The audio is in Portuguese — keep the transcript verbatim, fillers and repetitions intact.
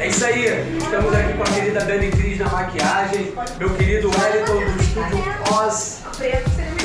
É isso aí, estamos aqui com a querida Dani Cris na maquiagem, meu querido Wellington do Estúdio Oz.